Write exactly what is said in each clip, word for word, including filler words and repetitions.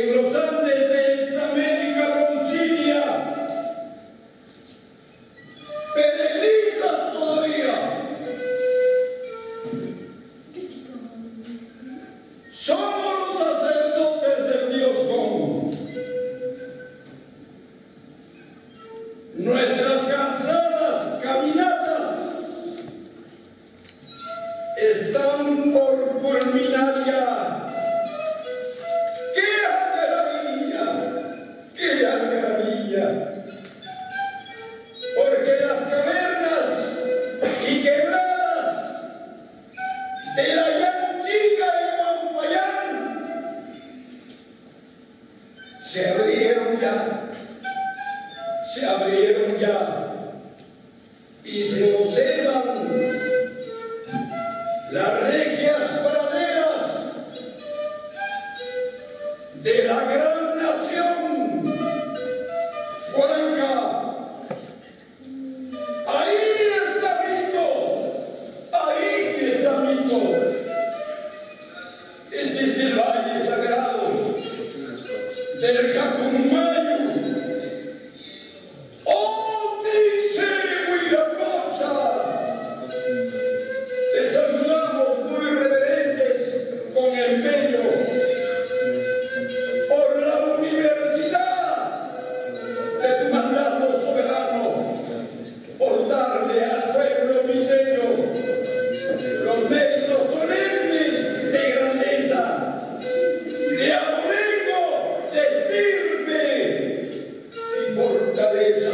en los Andes de esta América broncínea, peregrinas todavía. Somos los sacerdotes del Dios común. Nuestras cansadas caminatas están por culminar ya. ¡Qué algarabía! ¡Qué algarabía! Porque las cavernas y quebradas de la Yanchica y Huampayán se abrieron ya, se abrieron ya y se observan las regias praderas de la gran nación Huanca. Ahí está Mito, ahí está Mito. Este es el valle sagrado del Cacumayo. ¡Oh, dice Huiracocha! Te saludamos muy reverentes con empeño por la universidad de tu mandato soberano, por darle al pueblo miteño los méritos solemnes de grandeza, de abolengo, de estirpe y fortaleza.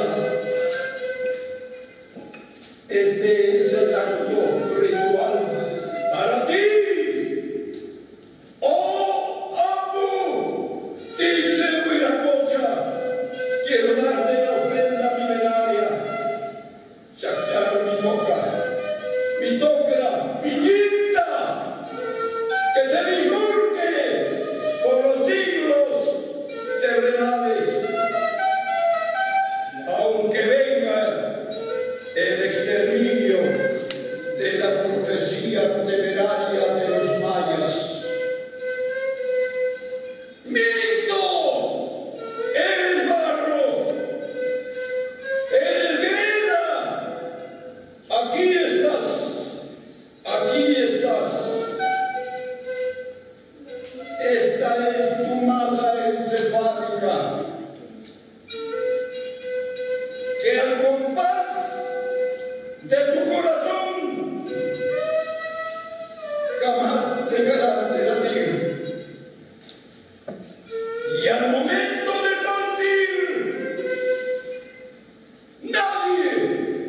Este es el acto ritual para ti, oh Apu Tixel Huiracocha. Quiero darte la ofrenda milenaria. Chacharo mi toca, mi tocra, mi linda, que se bifurque por los siglos terrenales, aunque venga el exterminio de la profecía temeraria de los mayas. ¡Mito! ¡Eres barro! ¡Eres greda! Aquí estás, aquí estás. Esta es tu masa encefálica, que al compás de tu corazón jamás dejará de latir. Y al momento de partir, nadie,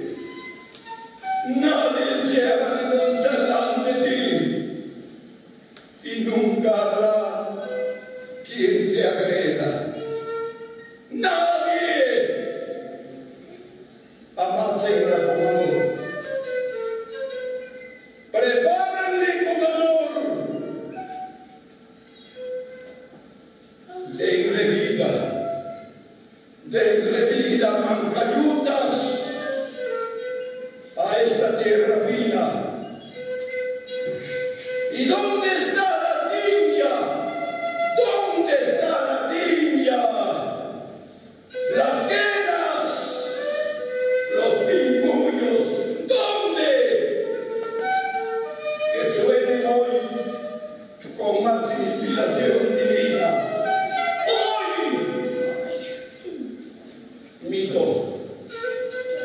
nadie se avergonzará de ti, y nunca habrá quien te agreda. ¡Nadie! Amácenla con amor. Prepárenle con amor. Denle vida. Denle vida, mancayutas, a esta tierra fina. ¿Y dónde está la tibia? ¿Dónde está la tibia? Las quedas, los pimpullos, ¿dónde? Que suenen hoy con más inspiración divina. Hoy, Mito,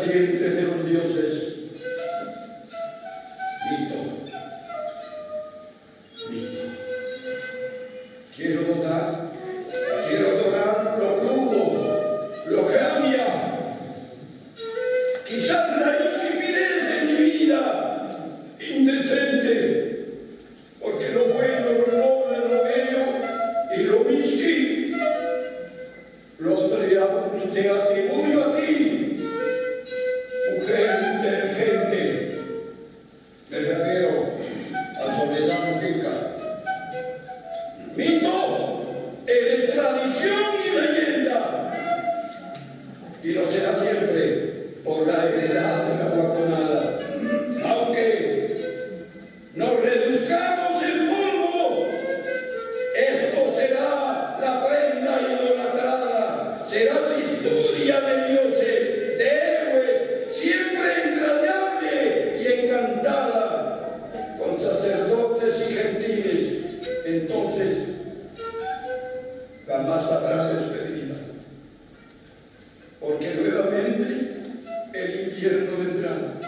ardiente de los dioses. Mito, mito. Quiero adorar, quiero adorar lo crudo, lo cambia. Quizás la insipidez de mi vida, indecente, porque lo bueno, lo noble, lo bello y lo misquín, lo te atribuyo a ti, mujer inteligente. Me refiero a Soledad Mujica. Mito, eres tradición y leyenda, y lo será siempre por la heredad de la guaconada. Aunque nos reduzcamos en polvo, esto será la prenda idolatrada, será la historia de dioses, de héroes, siempre entrañable y encantada, con sacerdotes y gentiles. Entonces jamás habrá despedida, porque nuevamente el invierno vendrá.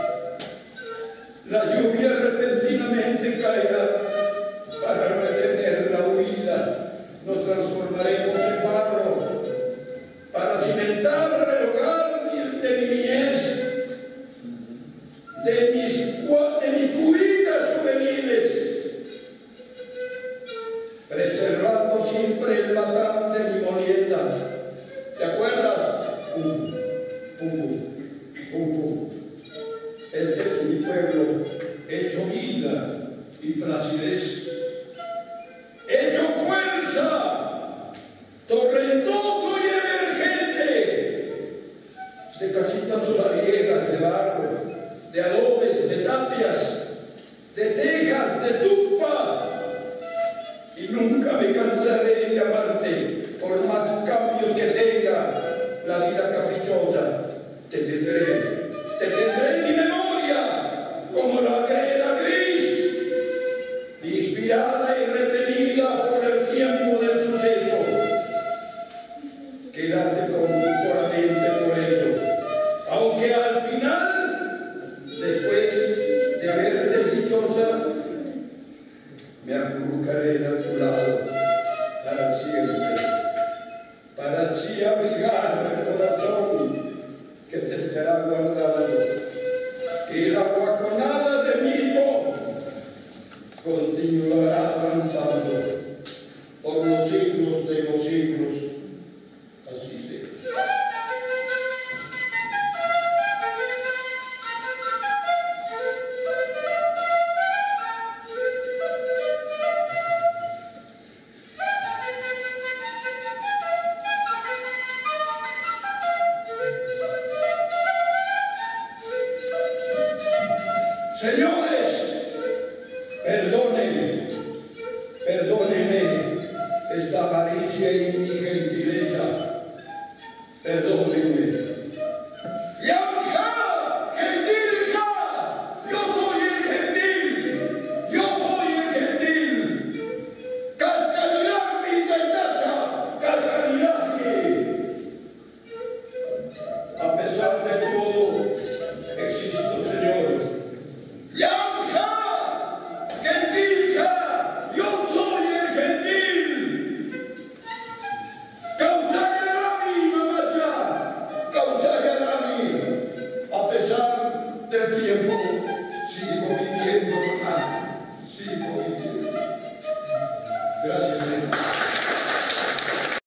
La lluvia repentinamente caerá para retener la huida. Nos transformaremos en barro para cimentar el hogar de mi niñez, de mis, de mis cuitas juveniles, preservando siempre el batán de mi molienda. ¿Te acuerdas? Pum, pum, pum, pum. Este es mi pueblo, hecho vida y placidez, hecho fuerza, torrentoso y emergente, de casitas solariegas de barro, de adobes, de tapias, de tejas, de tupa. Y nunca me cansaré de amarte, por más cambios que tenga la vida caprichosa. Te tendré, te tendré en mi memoria, como la greda gris, inspirada y retenida por el tiempo del suceso. Quédate conformemente por eso, aunque al final, después de verte dichosa, me acurrucaré a tu lado para siempre, para así abrigar el corazón que te estará guardando. Y la guaconada de Mito continuará avanzando por los siglos de los siglos. Así sea. Señores,